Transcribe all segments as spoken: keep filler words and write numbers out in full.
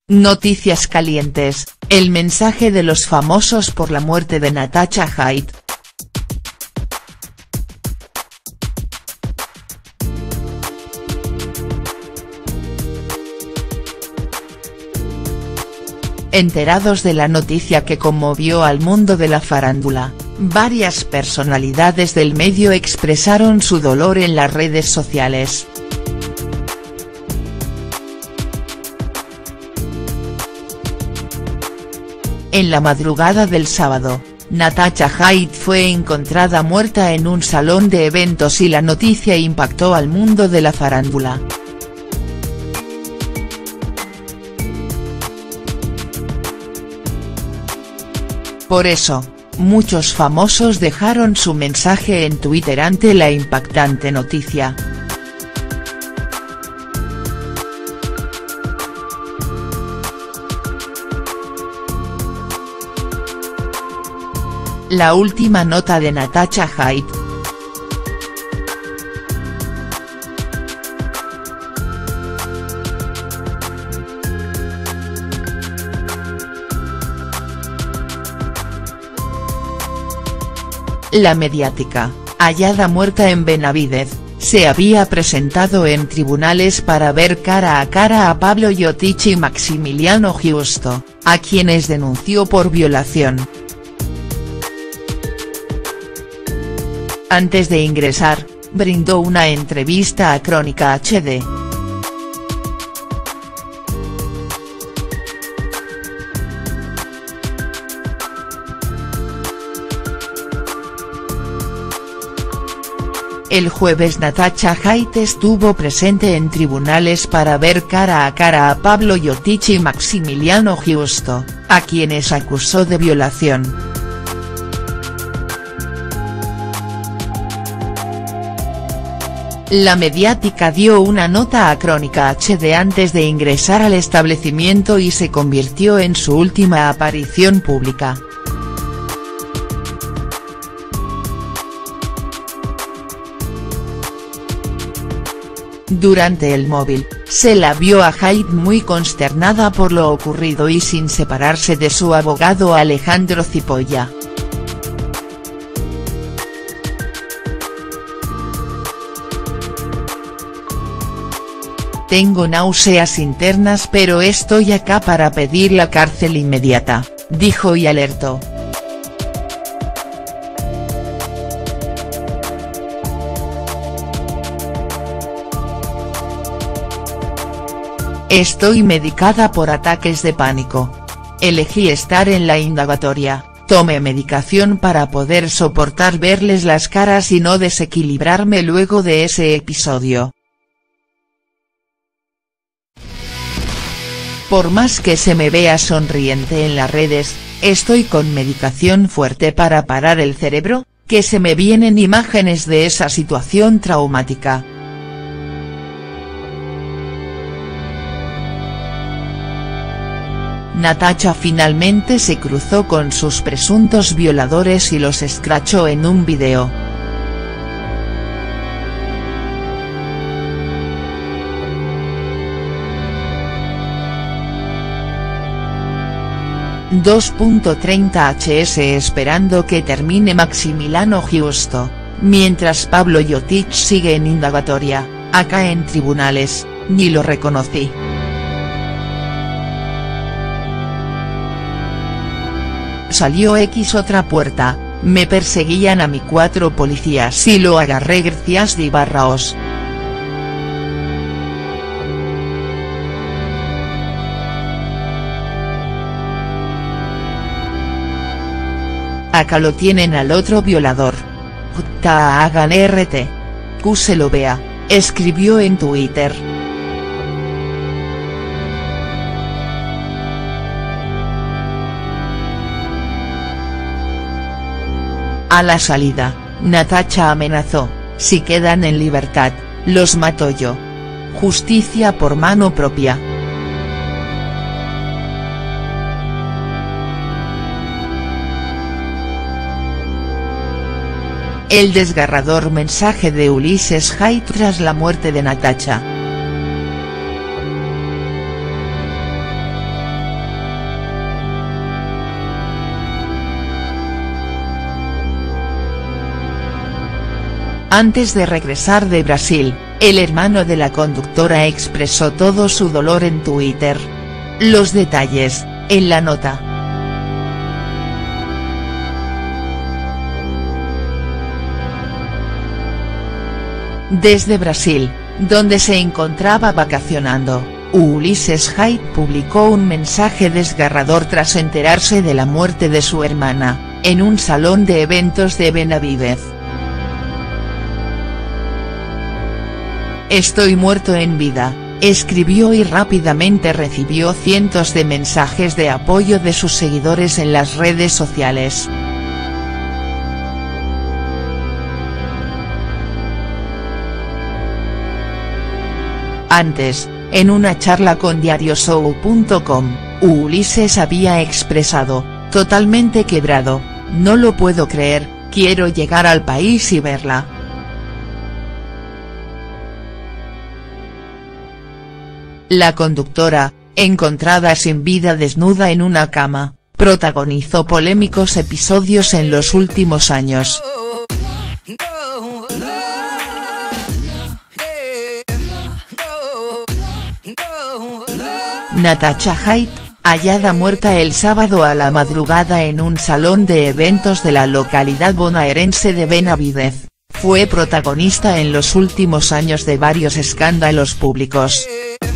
Noticias calientes, el mensaje de los famosos por la muerte de Natasha Haidt. Enterados de la noticia que conmovió al mundo de la farándula, varias personalidades del medio expresaron su dolor en las redes sociales. En la madrugada del sábado, Natasha Haidt fue encontrada muerta en un salón de eventos y la noticia impactó al mundo de la farándula. Por eso, muchos famosos dejaron su mensaje en Twitter ante la impactante noticia. La última nota de Natasha Haidt. La mediática, hallada muerta en Benavidez, se había presentado en tribunales para ver cara a cara a Pablo Llotich y Maximiliano Giusto, a quienes denunció por violación. Antes de ingresar, brindó una entrevista a Crónica H D. El jueves Natasha Haidt estuvo presente en tribunales para ver cara a cara a Pablo Llotich y Maximiliano Giusto, a quienes acusó de violación. La mediática dio una nota a Crónica H D antes de ingresar al establecimiento y se convirtió en su última aparición pública. Durante el móvil, se la vio a Haidt muy consternada por lo ocurrido y sin separarse de su abogado Alejandro Cipolla. Tengo náuseas internas pero estoy acá para pedir la cárcel inmediata, dijo y alertó. Estoy medicada por ataques de pánico. Elegí estar en la indagatoria, tomé medicación para poder soportar verles las caras y no desequilibrarme luego de ese episodio. Por más que se me vea sonriente en las redes, estoy con medicación fuerte para parar el cerebro, que se me vienen imágenes de esa situación traumática. Natasha finalmente se cruzó con sus presuntos violadores y los escrachó en un video. dos punto treinta horas esperando que termine Maximiliano Giusto, mientras Pablo Llotich sigue en indagatoria, acá en tribunales, ni lo reconocí. Salió X otra puerta, me perseguían a mí cuatro policías y lo agarré gracias de Barraos. Acá lo tienen al otro violador. Puta hagan R T. Q se lo vea, escribió en Twitter. A la salida, Natasha amenazó, si quedan en libertad, los mato yo. Justicia por mano propia. El desgarrador mensaje de Ulises Haidt tras la muerte de Natasha. Antes de regresar de Brasil, el hermano de la conductora expresó todo su dolor en Twitter. Los detalles, en la nota. Desde Brasil, donde se encontraba vacacionando, Ulises Haidt publicó un mensaje desgarrador tras enterarse de la muerte de su hermana, en un salón de eventos de Benavídez. «Estoy muerto en vida», escribió y rápidamente recibió cientos de mensajes de apoyo de sus seguidores en las redes sociales. Antes, en una charla con diarioshow punto com, Ulises había expresado, totalmente quebrado, «No lo puedo creer, quiero llegar al país y verla». La conductora, encontrada sin vida desnuda en una cama, protagonizó polémicos episodios en los últimos años. Natasha Haidt, hallada muerta el sábado a la madrugada en un salón de eventos de la localidad bonaerense de Benavídez, fue protagonista en los últimos años de varios escándalos públicos.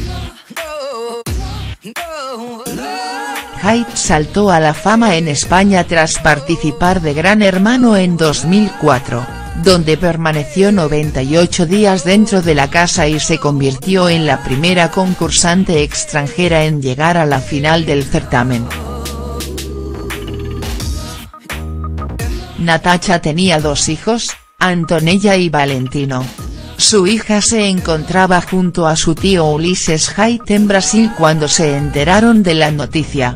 Haidt saltó a la fama en España tras participar de Gran Hermano en dos mil cuatro, donde permaneció noventa y ocho días dentro de la casa y se convirtió en la primera concursante extranjera en llegar a la final del certamen. Natasha tenía dos hijos, Antonella y Valentino. Su hija se encontraba junto a su tío Ulises Haidt en Brasil cuando se enteraron de la noticia.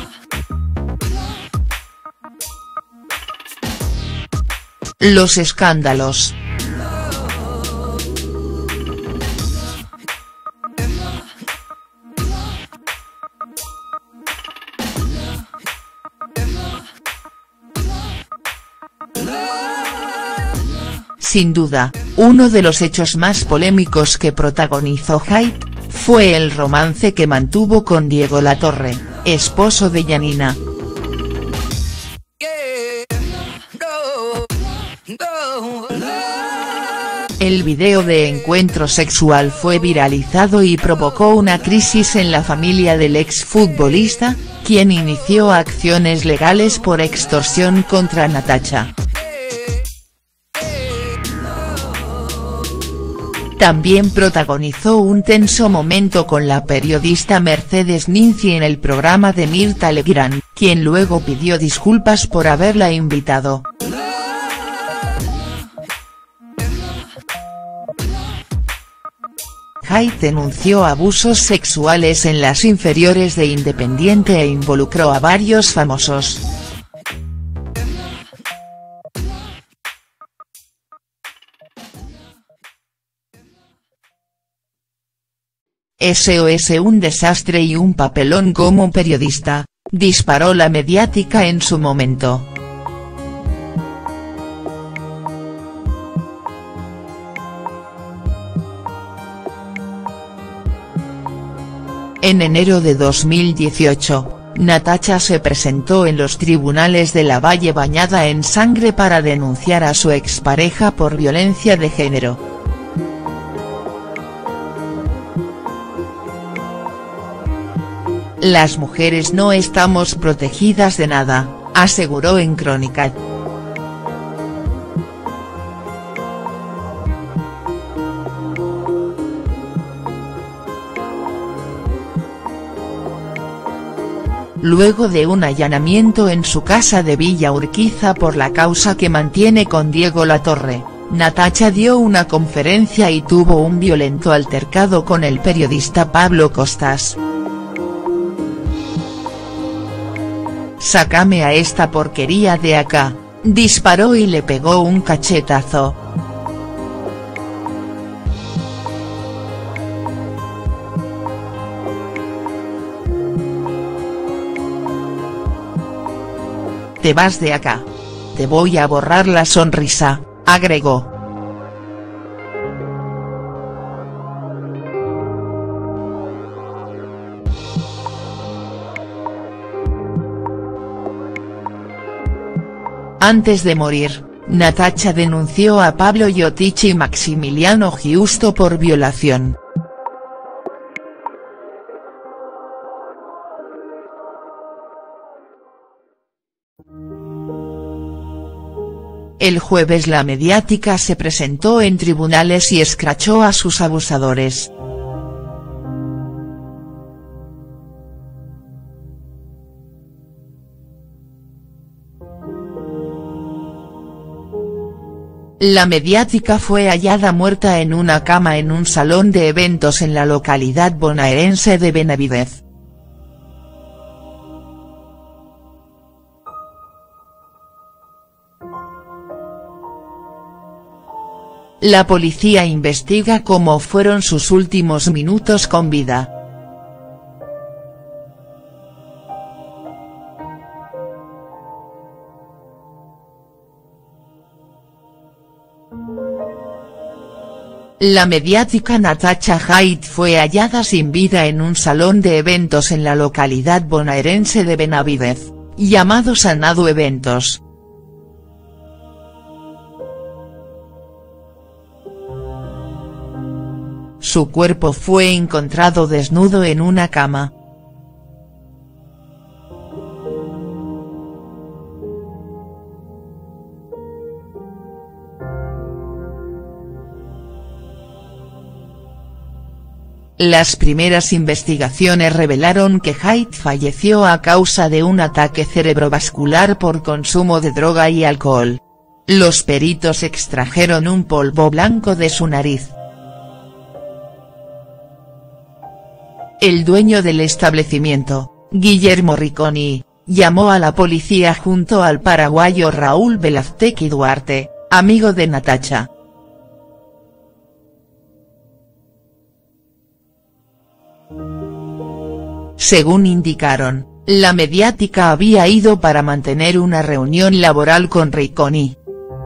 Los escándalos. Sin duda, uno de los hechos más polémicos que protagonizó Haidt, fue el romance que mantuvo con Diego Latorre, esposo de Janina. El video de encuentro sexual fue viralizado y provocó una crisis en la familia del exfutbolista, quien inició acciones legales por extorsión contra Natasha. También protagonizó un tenso momento con la periodista Mercedes Ninzi en el programa de Mirta Legrand, quien luego pidió disculpas por haberla invitado. Haidt denunció abusos sexuales en las inferiores de Independiente e involucró a varios famosos. S O S un desastre y un papelón como periodista, disparó la mediática en su momento. En enero de dos mil dieciocho, Natasha se presentó en los tribunales de la Valle bañada en sangre para denunciar a su expareja por violencia de género. «Las mujeres no estamos protegidas de nada», aseguró en Crónica. Luego de un allanamiento en su casa de Villa Urquiza por la causa que mantiene con Diego Latorre, Natasha dio una conferencia y tuvo un violento altercado con el periodista Pablo Costas. «Sácame a esta porquería de acá», disparó y le pegó un cachetazo. «Te vas de acá. Te voy a borrar la sonrisa», agregó. Antes de morir, Natasha denunció a Pablo Jotich y Maximiliano Giusto por violación. El jueves la mediática se presentó en tribunales y escrachó a sus abusadores. La mediática fue hallada muerta en una cama en un salón de eventos en la localidad bonaerense de Benavidez. La policía investiga cómo fueron sus últimos minutos con vida. La mediática Natasha Haidt fue hallada sin vida en un salón de eventos en la localidad bonaerense de Benavidez, llamado Sanado Eventos. Su cuerpo fue encontrado desnudo en una cama. Las primeras investigaciones revelaron que Haidt falleció a causa de un ataque cerebrovascular por consumo de droga y alcohol. Los peritos extrajeron un polvo blanco de su nariz. El dueño del establecimiento, Guillermo Ricconi, llamó a la policía junto al paraguayo Raúl Velázquez Duarte, amigo de Natasha. Según indicaron, la mediática había ido para mantener una reunión laboral con Ricconi.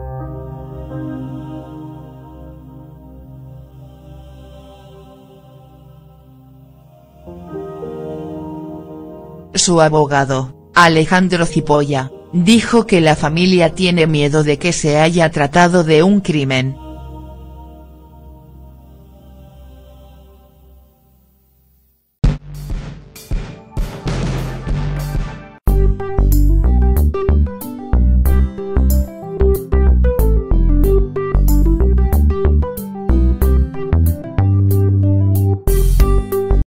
Su abogado, Alejandro Cipolla, dijo que la familia tiene miedo de que se haya tratado de un crimen.